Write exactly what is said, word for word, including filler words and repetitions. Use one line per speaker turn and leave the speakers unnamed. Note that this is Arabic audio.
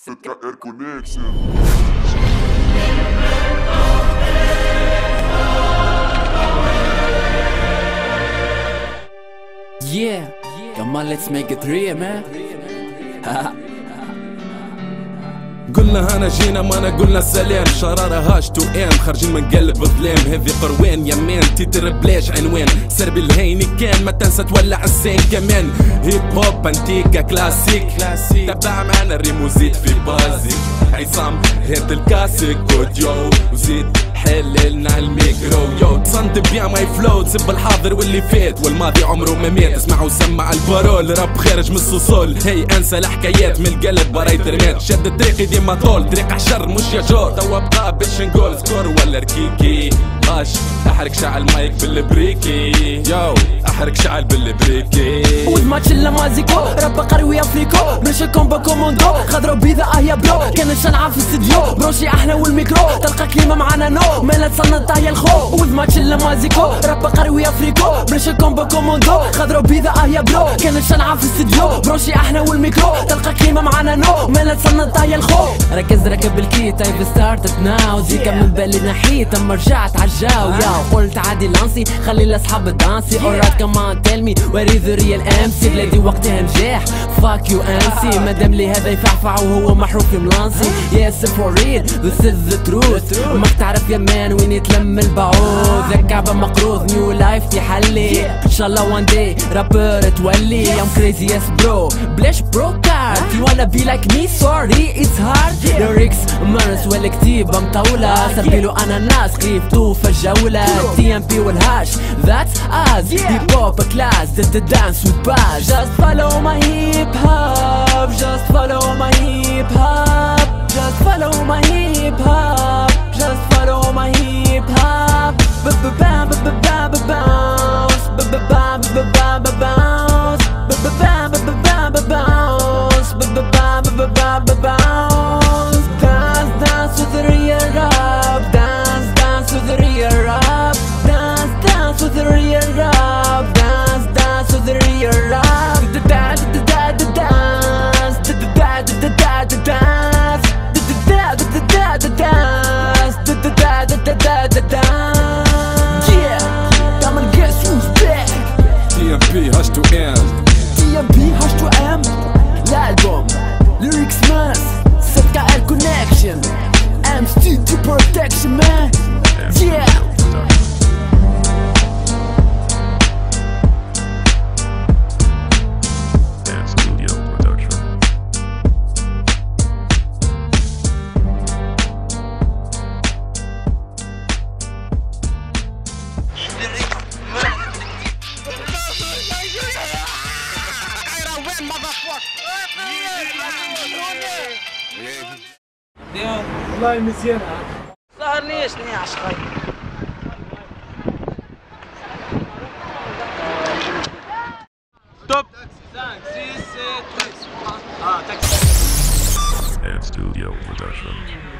فكر كونيكشن.
Yeah, come on, let's make it real, man.
قلنا هنا جينا ما انا قلنا سلام شرارة هاش تو ام خارجين من قلب ظلام هذي قروان يمان تيتر بلاش عنوان سربي الهيني كان ما تنسى تولع السين كمان هيب هوب انتيكا كلاسيك تبع معنا الريموزيت في بازي عصام هات الكاسيك اوديو وزيد حللنا الميكرو يو تصنت بيا ماي فلو تسب الحاضر واللي فات والماضي عمره ما مات اسمع وسمع البارول راب خارج من الصوصول هي انسى الحكايات من القلب براي ترمات شد طريقي ديما طول طريق عشر مش يا جور توا بقى باش نقول سكور ولا ركيكي باش احرق شعل مايك بالبريكي يو احرق شعل بالبريكي
ود ماتش مازيكو راب قروي افريكو مش كومبا كوموندو خضروا بيضا اه يا برو كان الشنعة في الاستديو بروشي احنا والميكرو تلقى كلمة معانا نو مالا تصنت هي الخو ود ماتش مازيكو راب قروي افريكو مش كومبا كوموندو خضروا بيضا اه يا برو كان الشنعة في الاستديو بروشي احنا والميكرو تلقى كلمة معانا نو مالا تصنت هي الخو ركز ركب الكيت I've started now زيكا من بالي نحيت اما رجعت عالجاو يا قلت عادي لانسي خلي الاصحاب دانسي alright come on tell me where is the real ام سي بلادي وقتها نجاح fuck you ام سي مادام لي هذا يفعفع وهو محروف في ملانسي yes for real this is the truth ماك تعرف يا مان وين يتلم البعوض ذاك كعبة مقروض نيو لايف تحلي ان شاء الله one day رابر تولي I'm crazy yes bro بلاش بروكارد you wanna be like me sorry it's hard lyrics مرس والكتيبة مطولة سربيلو انا ناس خيفتو في الجولة تي ام بي والهاش that's us hip hop class did the dance with bass just follow my hip hop just follow my hip hop just follow my hip hop just follow my hip hop ba-ba-bam ba-ba-bam ba-bounce ba-ba-bam ba-ba-bam ba-bounce ba-ba-bam ba-ba-bam ba-bounce ba-ba-bam ba-ba-bam ba-bounce dance dance with the real rap dance dance with the real rap dance dance with the real rap dance dance with the real rap dance dance dance dance dance dance yeah come and guess who's back
تي ام بي H تو M
تي ام بي H تو M l'album lyrics mass sept K R connection M studio protection man yeah
والله مزيان
صارنيش ني عشقي ستوب اه تاكسي. Studio production.